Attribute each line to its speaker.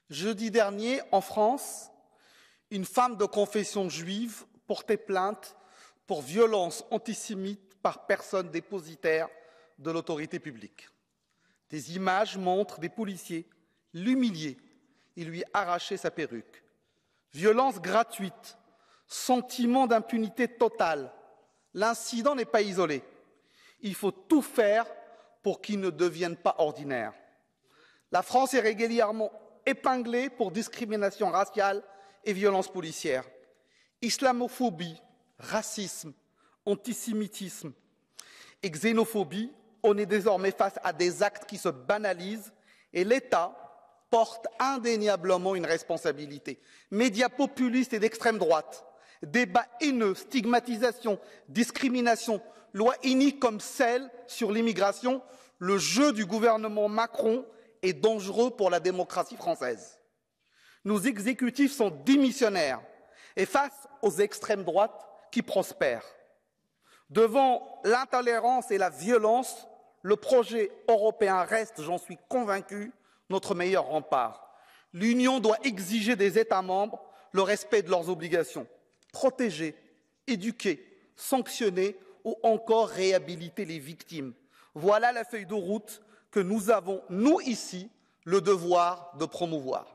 Speaker 1: Jeudi dernier, en France, une femme de confession juive portait plainte pour violence antisémite par personne dépositaire de l'autorité publique. Des images montrent des policiers l'humilier et lui arracher sa perruque. Violence gratuite, sentiment d'impunité totale. L'incident n'est pas isolé. Il faut tout faire pour qu'il ne devienne pas ordinaire. La France est régulièrement épinglée pour discrimination raciale et violence policière. Islamophobie, racisme, antisémitisme et xénophobie, on est désormais face à des actes qui se banalisent et l'État porte indéniablement une responsabilité. Médias populistes et d'extrême droite, débats haineux, stigmatisation, discrimination, lois iniques comme celle sur l'immigration, le jeu du gouvernement Macron est dangereux pour la démocratie française. Nos exécutifs sont démissionnaires et face aux extrêmes droites qui prospèrent. Devant l'intolérance et la violence, le projet européen reste, j'en suis convaincu, notre meilleur rempart. L'Union doit exiger des États membres le respect de leurs obligations, protéger, éduquer, sanctionner ou encore réhabiliter les victimes. Voilà la feuille de route que nous avons, nous ici, le devoir de promouvoir.